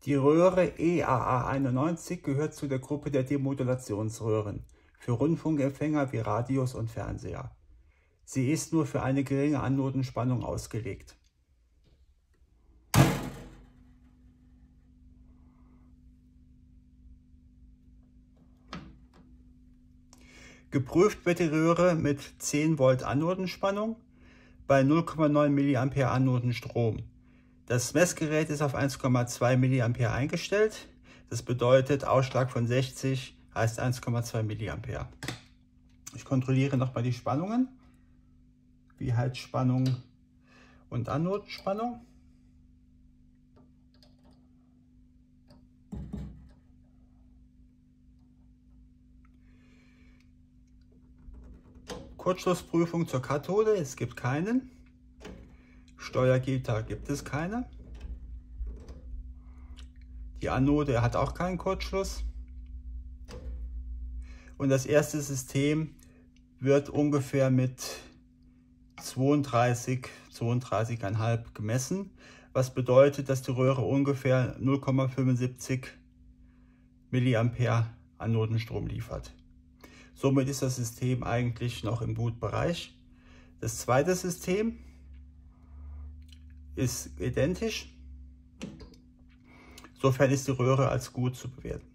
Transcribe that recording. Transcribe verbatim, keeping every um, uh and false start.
Die Röhre E A A einundneunzig gehört zu der Gruppe der Demodulationsröhren für Rundfunkempfänger wie Radios und Fernseher. Sie ist nur für eine geringe Anodenspannung ausgelegt. Geprüft wird die Röhre mit zehn Volt Anodenspannung bei null Komma neun Milliampere Anodenstrom. Das Messgerät ist auf eins Komma zwei Milliampere eingestellt. Das bedeutet, Ausschlag von sechzig heißt eins Komma zwei Milliampere. Ich kontrolliere nochmal die Spannungen, wie Heizspannung und Anodenspannung. Kurzschlussprüfung zur Kathode, es gibt keinen. Steuergitter gibt es keine. Die Anode hat auch keinen Kurzschluss. Und das erste System wird ungefähr mit zweiunddreißig, zweiunddreißig Komma fünf gemessen, was bedeutet, dass die Röhre ungefähr null Komma fünfundsiebzig Milliampere Anodenstrom liefert. Somit ist das System eigentlich noch im Bootbereich. Das zweite System ist identisch. Insofern ist die Röhre als gut zu bewerten.